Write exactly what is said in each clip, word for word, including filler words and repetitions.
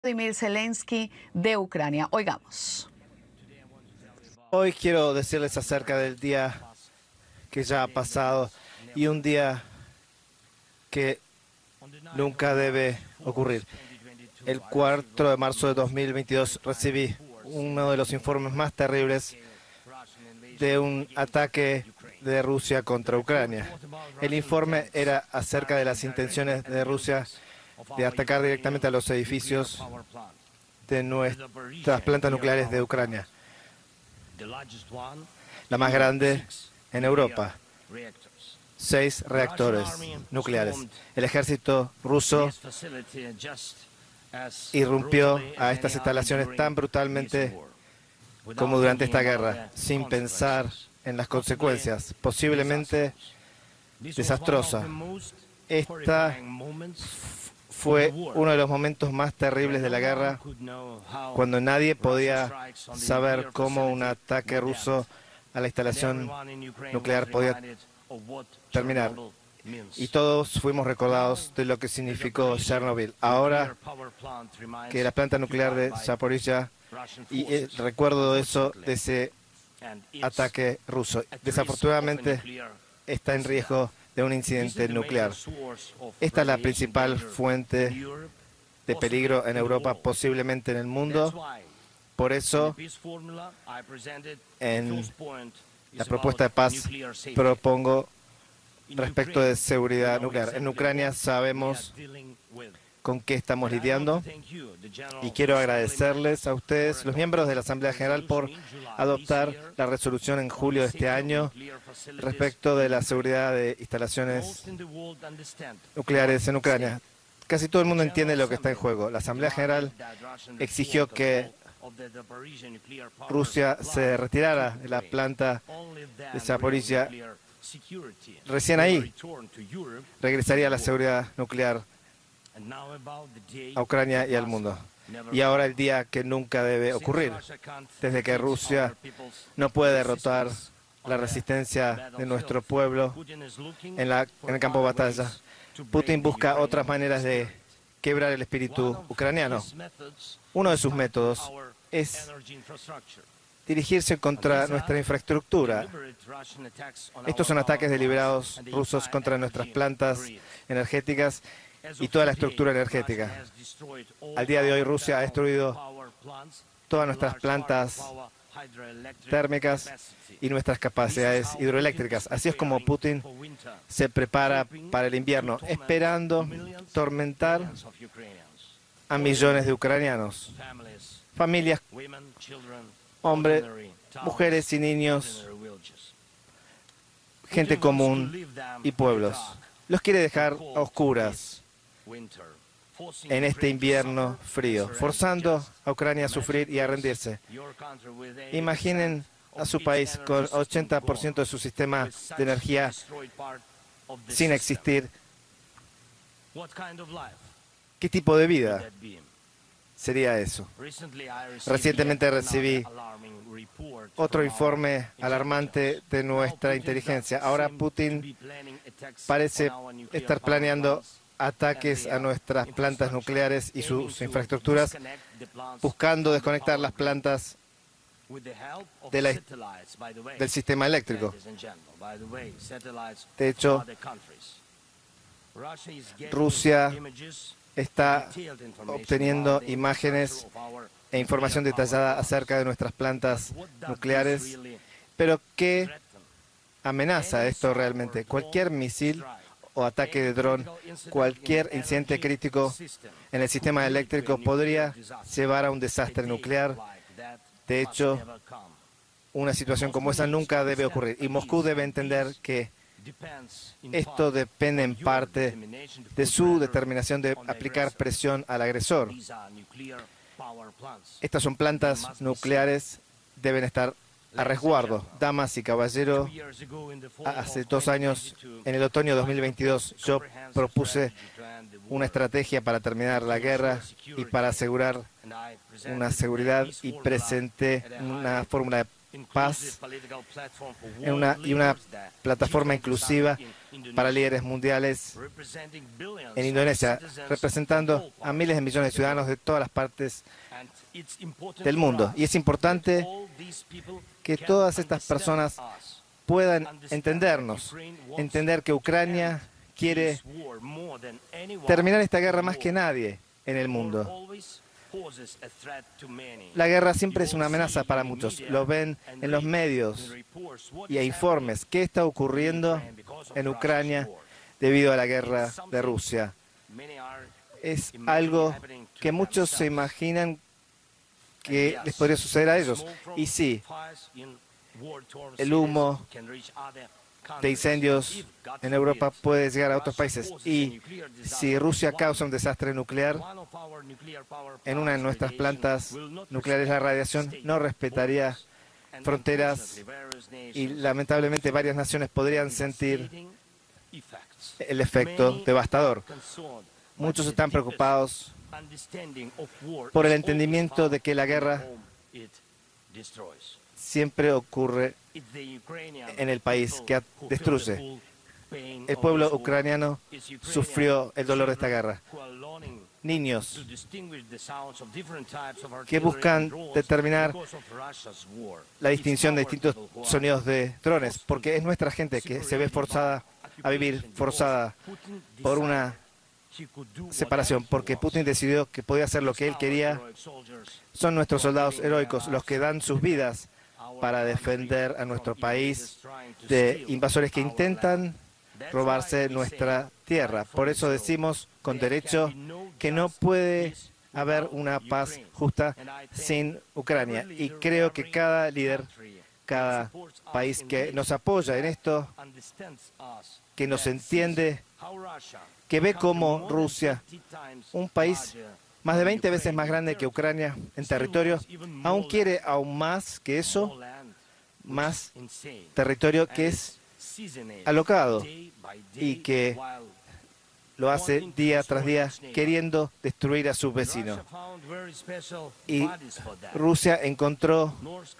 Volodymyr Zelensky de Ucrania. Oigamos. Hoy quiero decirles acerca del día que ya ha pasado y un día que nunca debe ocurrir. El cuatro de marzo de dos mil veintidós recibí uno de los informes más terribles de un ataque de Rusia contra Ucrania. El informe era acerca de las intenciones de Rusia de atacar directamente a los edificios de nuestras plantas nucleares de Ucrania, la más grande en Europa. Seis reactores nucleares. El ejército ruso irrumpió a estas instalaciones tan brutalmente como durante esta guerra, sin pensar en las consecuencias, posiblemente desastrosa. Esta fue uno de los momentos más terribles de la guerra, cuando nadie podía saber cómo un ataque ruso a la instalación nuclear podía terminar. Y todos fuimos recordados de lo que significó Chernobyl. Ahora que la planta nuclear de Zaporizhia, y el recuerdo de eso, de ese ataque ruso, desafortunadamente está en riesgo de un incidente nuclear. Esta es la principal fuente de peligro en Europa, posiblemente en el mundo. Por eso, en la propuesta de paz propongo respecto de seguridad nuclear. En Ucrania sabemos con qué estamos lidiando y quiero agradecerles a ustedes, los miembros de la Asamblea General, por adoptar la resolución en julio de este año respecto de la seguridad de instalaciones nucleares en Ucrania. Casi todo el mundo entiende lo que está en juego. La Asamblea General exigió que Rusia se retirara de la planta de Zaporizhia. Recién ahí regresaría la seguridad nuclear a Ucrania y al mundo. Y ahora el día que nunca debe ocurrir, desde que Rusia no puede derrotar la resistencia de nuestro pueblo en, la, en el campo de batalla. Putin busca otras maneras de quebrar el espíritu ucraniano. Uno de sus métodos es dirigirse contra nuestra infraestructura. Estos son ataques deliberados rusos contra nuestras plantas energéticas y toda la estructura energética. Al día de hoy, Rusia ha destruido todas nuestras plantas térmicas y nuestras capacidades hidroeléctricas. Así es como Putin se prepara para el invierno, esperando tormentar a millones de ucranianos, familias, hombres, mujeres y niños, gente común y pueblos. Los quiere dejar a oscuras en este invierno frío, forzando a Ucrania a sufrir y a rendirse. Imaginen a su país con ochenta por ciento de su sistema de energía sin existir. ¿Qué tipo de vida sería eso? Recientemente recibí otro informe alarmante de nuestra inteligencia. Ahora Putin parece estar planeando ataques a nuestras plantas nucleares y sus infraestructuras, buscando desconectar las plantas de la, del sistema eléctrico. De hecho, Rusia está obteniendo imágenes e información detallada acerca de nuestras plantas nucleares. Pero ¿qué amenaza esto realmente? Cualquier misil o ataque de dron, cualquier incidente crítico en el sistema eléctrico podría llevar a un desastre nuclear. De hecho, una situación como esa nunca debe ocurrir. Y Moscú debe entender que esto depende en parte de su determinación de aplicar presión al agresor. Estas son plantas nucleares, deben estar a resguardo. Damas y caballeros, hace dos años, en el otoño de dos mil veintidós, yo propuse una estrategia para terminar la guerra y para asegurar una seguridad, y presenté una fórmula de paz en una, y una plataforma inclusiva para líderes mundiales en Indonesia, representando a miles de millones de ciudadanos de todas las partes del mundo. Y es importante que todas estas personas puedan entendernos, entender que Ucrania quiere terminar esta guerra más que nadie en el mundo. La guerra siempre es una amenaza para muchos. Lo ven en los medios y hay informes. ¿Qué está ocurriendo en Ucrania debido a la guerra de Rusia? Es algo que muchos se imaginan que les podría suceder a ellos. Y sí, el humo de incendios en Europa puede llegar a otros países. Y si Rusia causa un desastre nuclear en una de nuestras plantas nucleares, la radiación no respetaría fronteras y lamentablemente varias naciones podrían sentir el efecto devastador. Muchos están preocupados por el entendimiento de que la guerra siempre ocurre en el país que destruye. El pueblo ucraniano sufrió el dolor de esta guerra. Niños que buscan determinar la distinción de distintos sonidos de drones, porque es nuestra gente que se ve forzada a vivir, forzada por una separación, porque Putin decidió que podía hacer lo que él quería. Son nuestros soldados heroicos los que dan sus vidas para defender a nuestro país de invasores que intentan robarse nuestra tierra. Por eso decimos con derecho que no puede haber una paz justa sin Ucrania. Y creo que cada líder, cada país que nos apoya en esto, que nos entiende, que ve cómo Rusia, un país más de veinte veces más grande que Ucrania en territorio, aún quiere aún más que eso, más territorio que es alocado y que lo hace día tras día queriendo destruir a sus vecinos. Y Rusia encontró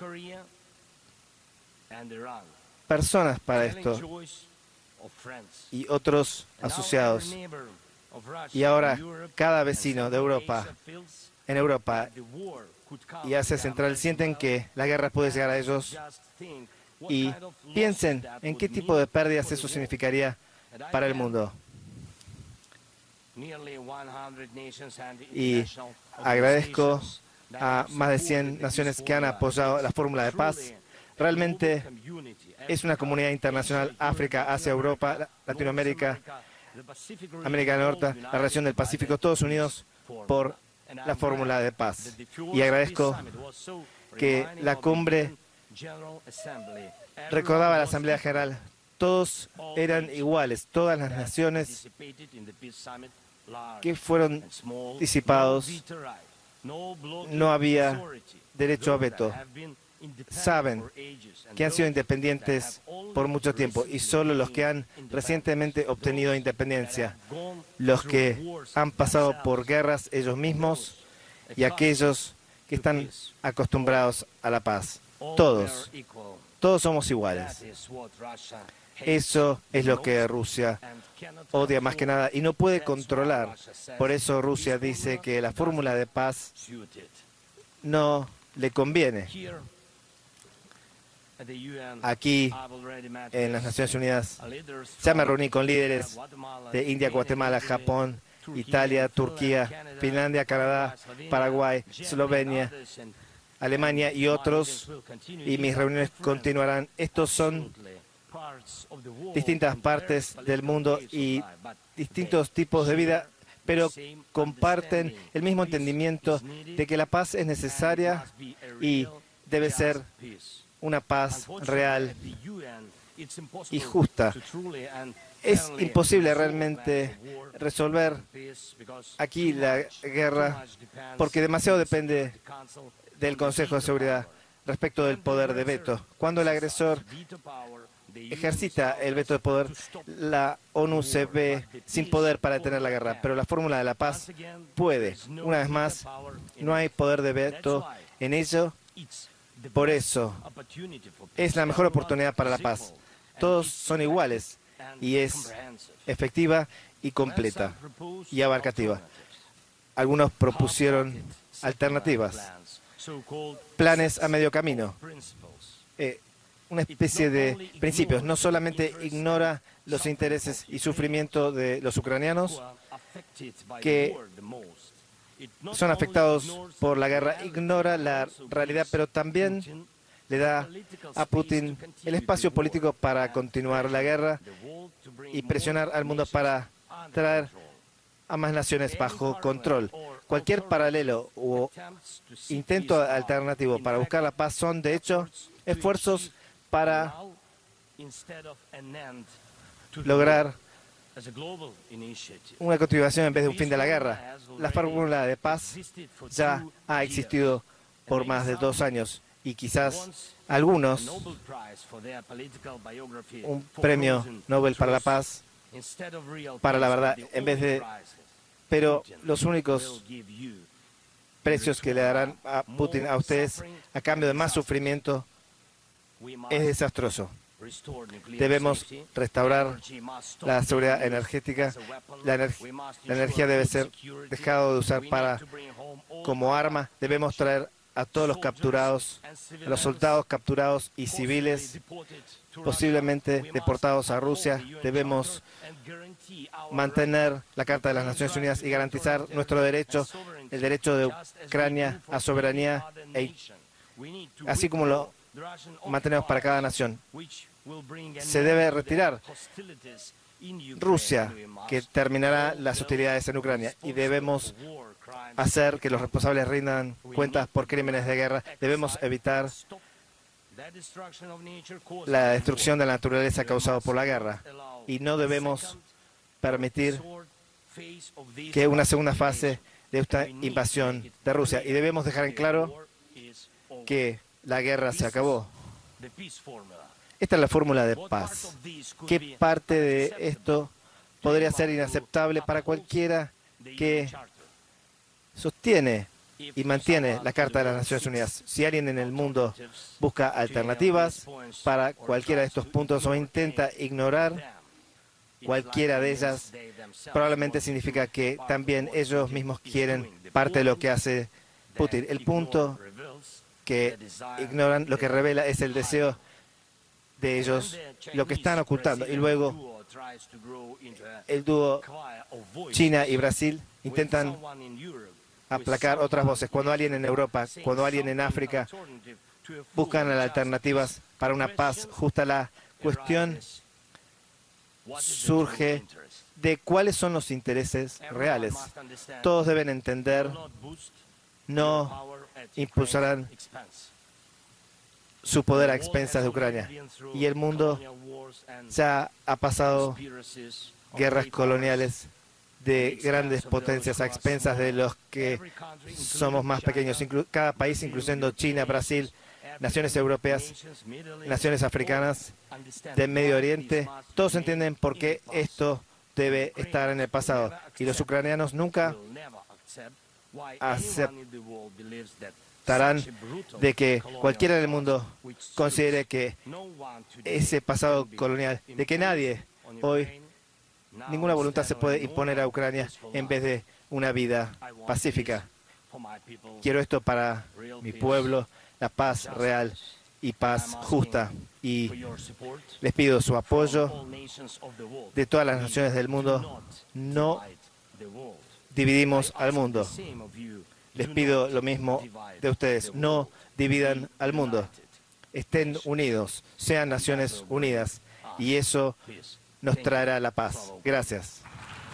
personas para esto y otros asociados. Y ahora cada vecino de Europa, en Europa y Asia Central, sienten que la guerra puede llegar a ellos y piensen en qué tipo de pérdidas eso significaría para el mundo. Y agradezco a más de cien naciones que han apoyado la fórmula de paz. Realmente es una comunidad internacional: África, Asia, Europa, Latinoamérica, América del Norte, la región del Pacífico, todos unidos por la fórmula de paz. Y agradezco que la cumbre recordaba a la Asamblea General. Todos eran iguales, todas las naciones que fueron disipados. No había derecho a veto. Saben que han sido independientes por mucho tiempo y solo los que han recientemente obtenido independencia, los que han pasado por guerras ellos mismos y aquellos que están acostumbrados a la paz. Todos, todos somos iguales. Eso es lo que Rusia odia más que nada y no puede controlar. Por eso Rusia dice que la fórmula de paz no le conviene. Aquí, en las Naciones Unidas, ya me reuní con líderes de India, Guatemala, Japón, Italia, Turquía, Finlandia, Canadá, Paraguay, Eslovenia, Alemania y otros, y mis reuniones continuarán. Estos son distintas partes del mundo y distintos tipos de vida, pero comparten el mismo entendimiento de que la paz es necesaria y debe ser una paz real y justa. Es imposible realmente resolver aquí la guerra porque demasiado depende del Consejo de Seguridad respecto del poder de veto. Cuando el agresor ejercita el veto de poder, la ONU se ve sin poder para detener la guerra, pero la fórmula de la paz puede. Una vez más, no hay poder de veto en ello Por eso es la mejor oportunidad para la paz. Todos son iguales y es efectiva y completa y abarcativa. Algunos propusieron alternativas, planes a medio camino, eh, una especie de principios. No solamente ignora los intereses y sufrimiento de los ucranianos que son afectados por la guerra, ignora la realidad, pero también le da a Putin el espacio político para continuar la guerra y presionar al mundo para traer a más naciones bajo control. Cualquier paralelo o intento alternativo para buscar la paz son, de hecho, esfuerzos para lograr una continuación en vez de un fin de la guerra. La fórmula de paz ya ha existido por más de dos años y quizás algunos un premio Nobel para la paz, para la verdad, en vez de... Pero los únicos precios que le darán a Putin a ustedes a cambio de más sufrimiento es desastroso. Debemos restaurar la seguridad energética. La, ener la energía debe ser dejada de usar para como arma. Debemos traer a todos los capturados, a los soldados capturados y civiles, posiblemente deportados a Rusia. Debemos mantener la Carta de las Naciones Unidas y garantizar nuestro derecho, el derecho de Ucrania a soberanía, e, así como lo mantenemos para cada nación. Se debe retirar Rusia, que terminará las hostilidades en Ucrania, y debemos hacer que los responsables rindan cuentas por crímenes de guerra. Debemos evitar la destrucción de la naturaleza causada por la guerra y no debemos permitir que una segunda fase de esta invasión de Rusia. Y debemos dejar en claro que la guerra se acabó. Esta es la fórmula de paz. ¿Qué parte de esto podría ser inaceptable para cualquiera que sostiene y mantiene la Carta de las Naciones Unidas? Si alguien en el mundo busca alternativas para cualquiera de estos puntos o intenta ignorar cualquiera de ellas, probablemente significa que también ellos mismos quieren parte de lo que hace Putin. El punto que ignoran, lo que revela es el deseo de ellos, lo que están ocultando. Y luego el dúo China y Brasil intentan aplacar otras voces. Cuando alguien en Europa, cuando alguien en África buscan alternativas para una paz justa, la cuestión surge de cuáles son los intereses reales. Todos deben entender, no impulsarán su poder a expensas de Ucrania. Y el mundo ya ha pasado guerras coloniales de grandes potencias a expensas de los que somos más pequeños. Inclu- cada país, incluyendo China, Brasil, naciones europeas, naciones africanas, del Medio Oriente, todos entienden por qué esto debe estar en el pasado. Y los ucranianos nunca aceptarán de que cualquiera del mundo considere que ese pasado colonial, de que nadie hoy, ninguna voluntad se puede imponer a Ucrania en vez de una vida pacífica. Quiero esto para mi pueblo, la paz real y paz justa. Y les pido su apoyo de todas las naciones del mundo. No dividimos al mundo. Les pido lo mismo de ustedes. No dividan al mundo. Estén unidos, sean Naciones Unidas. Y eso nos traerá la paz. Gracias.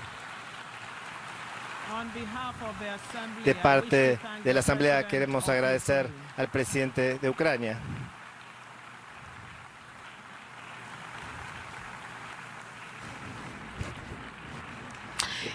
De parte de la Asamblea queremos agradecer al presidente de Ucrania.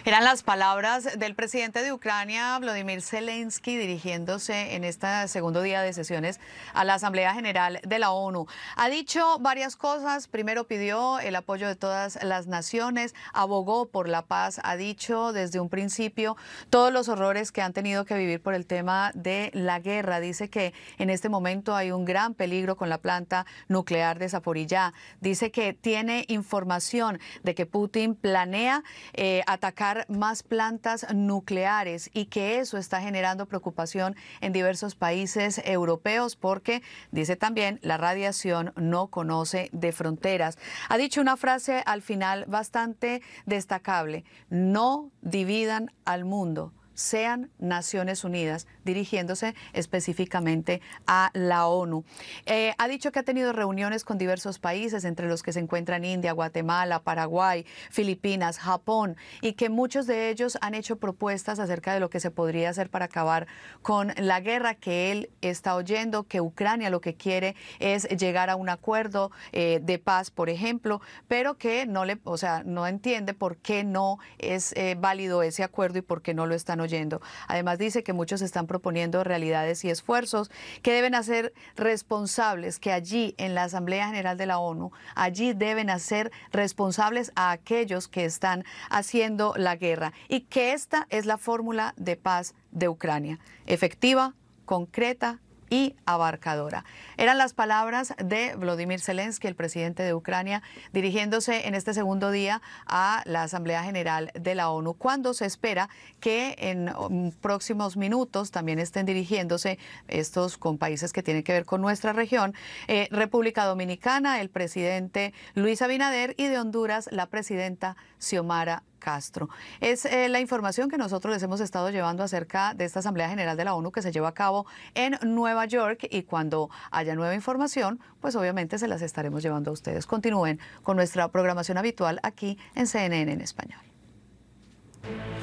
Eran las palabras del presidente de Ucrania, Volodymyr Zelensky, dirigiéndose en este segundo día de sesiones a la Asamblea General de la ONU. Ha dicho varias cosas. Primero pidió el apoyo de todas las naciones, abogó por la paz, ha dicho desde un principio todos los horrores que han tenido que vivir por el tema de la guerra. Dice que en este momento hay un gran peligro con la planta nuclear de Zaporizhia. Dice que tiene información de que Putin planea eh, atacar más plantas nucleares y que eso está generando preocupación en diversos países europeos porque, dice también, la radiación no conoce de fronteras. Ha dicho una frase al final bastante destacable: no dividan al mundo, sean Naciones Unidas, dirigiéndose específicamente a la ONU. Eh, ha dicho que ha tenido reuniones con diversos países, entre los que se encuentran India, Guatemala, Paraguay, Filipinas, Japón, y que muchos de ellos han hecho propuestas acerca de lo que se podría hacer para acabar con la guerra que él está oyendo, que Ucrania lo que quiere es llegar a un acuerdo eh, de paz, por ejemplo, pero que no le, o sea, no entiende por qué no es eh, válido ese acuerdo y por qué no lo están oyendo. Además dice que muchos están proponiendo realidades y esfuerzos que deben hacer responsables, que allí en la Asamblea General de la ONU, allí deben hacer responsables a aquellos que están haciendo la guerra y que esta es la fórmula de paz de Ucrania, efectiva, concreta y abarcadora. Eran las palabras de Volodymyr Zelensky, el presidente de Ucrania, dirigiéndose en este segundo día a la Asamblea General de la ONU, cuando se espera que en próximos minutos también estén dirigiéndose estos con países que tienen que ver con nuestra región, eh, República Dominicana, el presidente Luis Abinader, y de Honduras, la presidenta Xiomara Castro. Es eh, la información que nosotros les hemos estado llevando acerca de esta Asamblea General de la ONU que se lleva a cabo en Nueva York, y cuando haya nueva información, pues obviamente se las estaremos llevando a ustedes. Continúen con nuestra programación habitual aquí en C N N en español.